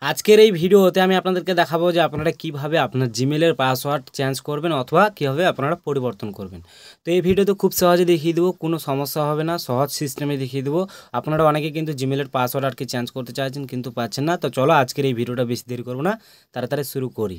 আজকের এই ভিডিওতে আমি আপনাদেরকে দেখাবো যে আপনারা কিভাবে আপনার জিমেলের পাসওয়ার্ড চেঞ্জ করবেন অথবা কিভাবে আপনারা পরিবর্তন করবেন। তো এই ভিডিওতে খুব সহজে দেখিয়ে দেবো, কোনো সমস্যা হবে না, সহজ সিস্টেমে দেখিয়ে দেবো। আপনারা অনেকে কিন্তু জিমেলের পাসওয়ার্ড আর কি চেঞ্জ করতে চাইছেন কিন্তু পাচ্ছেন না। তো চলো আজকের এই ভিডিওটা বেশি দেরি করবো না, তাড়াতাড়ি শুরু করি।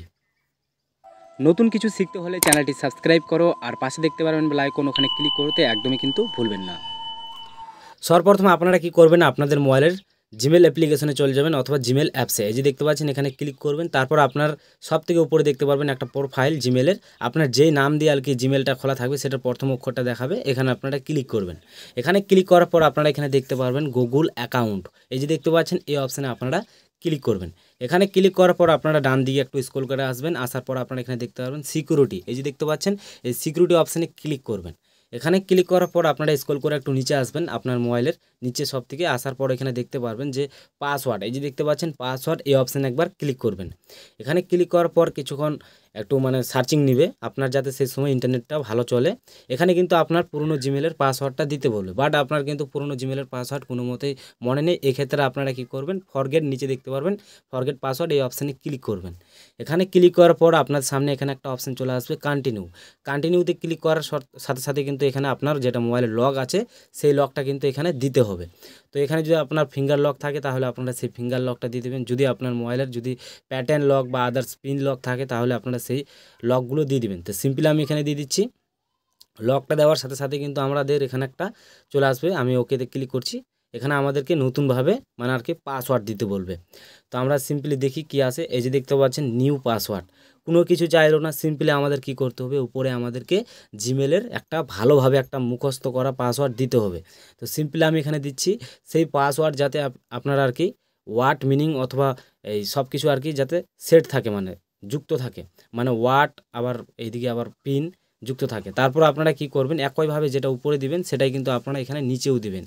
নতুন কিছু শিখতে হলে চ্যানেলটি সাবস্ক্রাইব করো আর পাশে দেখতে পারবেন বেল আইকন, ওখানে ক্লিক করতে একদমই কিন্তু ভুলবেন না। সর্বপ্রথম আপনারা কি করবেন, আপনাদের মোবাইলের জিমেল অ্যাপ্লিকেশনে চলে যাবেন অথবা জিমেল অ্যাপসে। এই যে দেখতে পাচ্ছেন এখানে ক্লিক করবেন। তারপর আপনার সব থেকে উপরে দেখতে পারবেন একটা প্রোফাইল জিমেলের, আপনার যেই নাম দিয়ে আর কি জিমেলটা খোলা থাকবে সেটার প্রথম অক্ষরটা দেখাবে, এখানে আপনারা ক্লিক করবেন। এখানে ক্লিক করার পর আপনারা এখানে দেখতে পারবেন গুগল অ্যাকাউন্ট। এই যে দেখতে পাচ্ছেন এই অপশানে আপনারা ক্লিক করবেন। এখানে ক্লিক করার পর আপনারা ডান দিকে একটু স্ক্রল করে আসবেন, আসার পর আপনারা এখানে দেখতে পারবেন সিকিউরিটি। এই যে দেখতে পাচ্ছেন এই সিকিউরিটি অপশানে ক্লিক করবেন। এখানে ক্লিক করার পর আপনারা স্ক্রল করে একটু নিচে আসবেন, আপনার মোবাইলের নিচে সব থেকে আসার পর এখানে দেখতে পারবেন যে পাসওয়ার্ড। এই যে দেখতে পাচ্ছেন পাসওয়ার্ড, এই অপশানে একবার ক্লিক করবেন। এখানে ক্লিক করার পর কিছুক্ষণ একটু সার্চিং নিবে আপনার, যাতে সেই সময় ইন্টারনেটটা ভালো চলে। এখানে কিন্তু আপনার পুরনো জিমেলের পাসওয়ার্ডটা দিতে বলবে, বাট আপনার কিন্তু পুরনো জিমেলের পাসওয়ার্ড কোনো মতেই মনে নেই। এক্ষেত্রে আপনারা কি করবেন, ফরগেট, নিচে দেখতে পারবেন ফরগেট পাসওয়ার্ড, এই অপশানে ক্লিক করবেন। এখানে ক্লিক করার পর আপনার সামনে এখানে একটা অপশান চলে আসবে কন্টিনিউ। কন্টিনিউতে ক্লিক করার সাথে সাথে কিন্তু এখানে আপনার যেটা মোবাইলের লক আছে সেই লকটা কিন্তু এখানে দিতে হবে। তো এখানে যদি আপনার ফিঙ্গার লক থাকে তাহলে আপনারা সেই ফিঙ্গার লকটা দিয়ে দেবেন। যদি আপনার মোবাইলের যদি প্যাটার্ন লক বা আদার্স পিন লক থাকে তাহলে আপনারা সেই লকগুলো দিয়ে দিবেন। তো সিম্পলি আমি এখানে দিয়ে দিচ্ছি। লকটা দেওয়ার সাথে সাথে কিন্তু আমাদের এখানে একটা চলে আসবে, আমি ওকেতে ক্লিক করছি। এখানে আমাদেরকে নতুনভাবে আর কি পাসওয়ার্ড দিতে বলবে। তো আমরা সিম্পলি দেখি কি আসে। এই যে দেখতে পাচ্ছেন নিউ পাসওয়ার্ড, কোনো কিছু চাইলো না। সিম্পলি আমাদের কি করতে হবে, উপরে আমাদেরকে জিমেলের একটা ভালোভাবে একটা মুখস্থ করা পাসওয়ার্ড দিতে হবে। তো সিম্পলি আমি এখানে দিচ্ছি সেই পাসওয়ার্ড, যাতে আপনার আর কি ওয়ার্ড মিনিং অথবা এই সব কিছু আর কি যাতে সেট থাকে, যুক্ত থাকে, ওয়ার্ড আবার এইদিকে আবার পিন যুক্ত থাকে। তারপর আপনারা কি করবেন, একইভাবে যেটা উপরে দিবেন সেটাই কিন্তু আপনারা এখানে নিচেও দিবেন,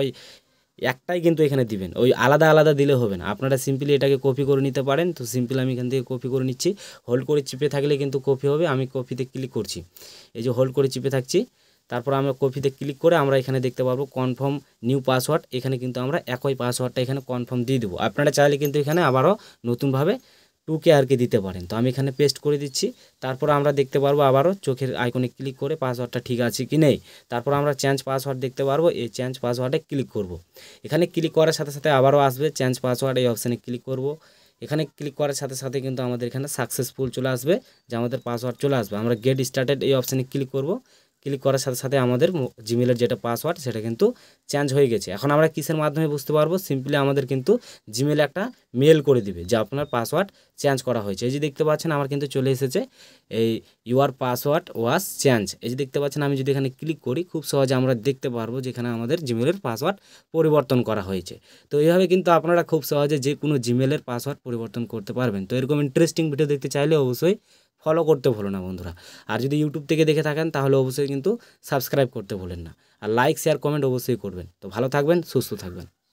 একটাই কিন্তু এখানে দিবেন, ওই আলাদা আলাদা দিলে হবে না। আপনারা সিম্পলি এটাকে কপি করে নিতে পারেন। তো সিম্পলি আমি এখান থেকে কপি করে নিচ্ছি, হোল্ড করে চিপে থাকলে কিন্তু কপি হবে। আমি কপিতে ক্লিক করছি, এই যে হোল্ড করে চিপে থাকছি। তারপর আমরা কপিতে ক্লিক করে আমরা এখানে দেখতে পারবো কনফার্ম নিউ পাসওয়ার্ড। এখানে কিন্তু আমরা একই পাসওয়ার্ডটা এখানে কনফার্ম দিয়ে দেবো। আপনারা চাইলে কিন্তু এখানে আবারও নতুনভাবে 2K আর কি দিতে পারেন। তো আমি এখানে পেস্ট করে দিচ্ছি। তারপর আমরা দেখতে পারবো আবারও চোখের আইকনে ক্লিক করে পাসওয়ার্ডটা ঠিক আছে কি নেই। তারপর আমরা চেঞ্জ পাসওয়ার্ড দেখতে পারবো, এই চেঞ্জ পাসওয়ার্ডে ক্লিক করব। এখানে ক্লিক করার সাথে সাথে আবারও আসবে চেঞ্জ পাসওয়ার্ড, এই অপশানে ক্লিক করব। এখানে ক্লিক করার সাথে সাথে কিন্তু আমাদের এখানে সাকসেসফুল চলে আসবে, যে আমাদের পাসওয়ার্ড চলে আসবে। আমরা গেট স্টার্টেড এই অপশানে ক্লিক করব। ক্লিক করার সাথে সাথে আমাদের জিমেলের যেটা পাসওয়ার্ড সেটা কিন্তু চেঞ্জ হয়ে গেছে। এখন আমরা কিসের মাধ্যমে বুঝতে পারবো, সিম্পলি আমাদের কিন্তু জিমেলে একটা মেল করে দিবে যে আপনার পাসওয়ার্ড চেঞ্জ করা হয়েছে। এই যে দেখতে পাচ্ছেন আমার কিন্তু চলে এসেছে এই ইউর পাসওয়ার্ড ওয়াজ চেঞ্জ। এই যে দেখতে পাচ্ছেন আমি যদি এখানে ক্লিক করি খুব সহজে আমরা দেখতে পারবো যেখানে আমাদের জিমেলের পাসওয়ার্ড পরিবর্তন করা হয়েছে। তো এইভাবে কিন্তু আপনারা খুব সহজে যে কোনো জিমেলের পাসওয়ার্ড পরিবর্তন করতে পারবেন। তো এরকম ইন্টারেস্টিং ভিডিও দেখতে চাইলে অবশ্যই ফলো করতে ভুলো না বন্ধুরা। আর যদি ইউটিউব থেকে দেখে থাকেন তাহলে অবশ্যই কিন্তু সাবস্ক্রাইব করতে ভুলেন না। আর লাইক শেয়ার কমেন্ট অবশ্যই করবেন। তো ভালো থাকবেন, সুস্থ থাকবেন।